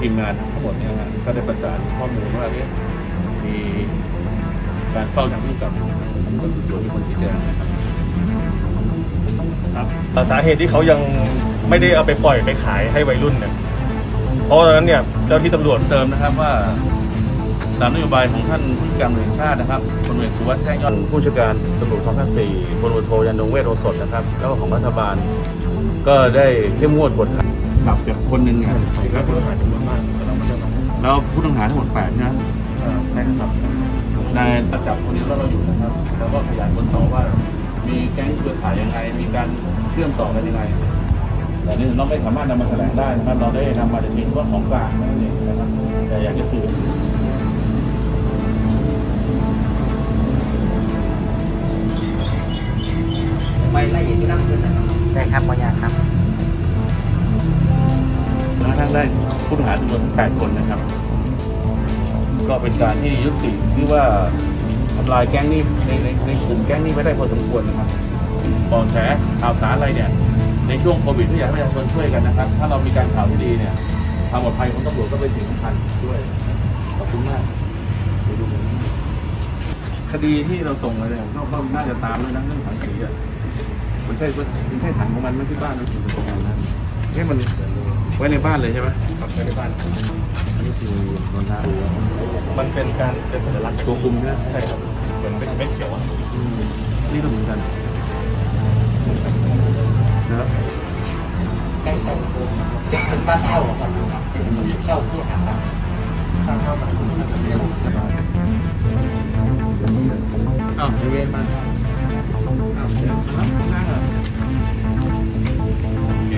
ทีมงานทั้งหมดเนี่ยนะก็ได้ประสานข้อมูลว่ามีการเฝ้าทางผู้กำกับก็คือตัวที่คนที่แจ้งนะครับสาเหตุที่เขายังไม่ได้เอาไปปล่อยไปขายให้วัยรุ่นเนี่ยเพราะฉะนั้นเนี่ยเจ้าที่ตำรวจเติมนะครับว่าตามนโยบายของท่านผู้การตำรวจแห่งชาตินะครับพลเอกสุวัสดิ์แจ้งยอดผู้จัดการตำรวจท้องภาค4พลโทยันดงเวชโอสถนะครับแล้วก็ของรัฐบาลก็ได้เข้มงวดกวดขับจากคนหนึ่งเนี่ยแล้วผู้ต้องหาจำนวนมากแล้วผู้ต้องหาทั้งหมด8นะใช่ครับนายจับคนนี้เราอยู่นะครับแล้วก็ขยายผลต่อว่ามีแก๊งเครือข่ายยังไงมีการเชื่อมต่อกันยังไงแต่นี่เราไม่สามารถนำมาแถลงได้นะครับเราได้นำมาจากทีมว่าของกลางนั่นเองนะครับแต่อยากจะสื่อไปไล่อย่างที่นั่งขึ้นนะครับได้ครับบางอย่างครับแล้วทั้งได้ผู้ต้องหาจำนวน8 คนนะครับก็เป็นการที่ยุติที่ว่าทำลายแก๊งนี้ในกลุ่มแก๊งนี้ไม่ได้พอสมควรนะครับบ่อแสข่าวสารอะไรเนี่ยในช่วงโควิดที่อยากให้ประชาชนช่วยกันนะครับถ้าเรามีการข่าวที่ดีเนี่ยความปลอดภัยของตำรวจก็เป็นสิ่งสำคัญด้วยขอบคุณมากคดีที่เราส่งไปเนี่ยก็น่าจะตามแล้วนะเรื่องถังสีอ่ะมันใช่ถังของมันไม่ใช่บ้านนะนี่มันไว้ในบ้านเลยใช่ไหมไว้ในบ้านอันนี้คือรองเท้ามันเป็นการเป็นสัญลักษณ์ตัวคุมนะใช่ครับเหมือนเป็นเม็ดเขียวนี่ก็เหมือนกันนะครับใกล้ๆเป็นบ้านเช่าครับเช่าที่หาครับเช่าแบบอ้าวบริเวณมันอ้าวนั่งอ่ะโอเค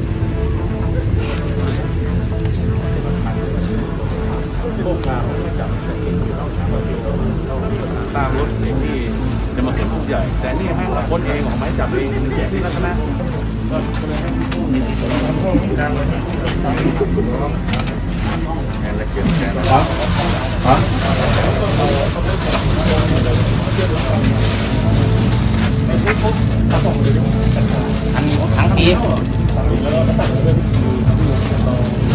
พวกเราจับตามรถที่จะมาเก็บทุกใหญ่แต่นี่ให้เราคนเองออกไม้จับเองมันแจกที่ลักษณะก็เลยให้ผู้มีอิทธิพลดังเลยแอนละเกียรติแอนครับทั้งที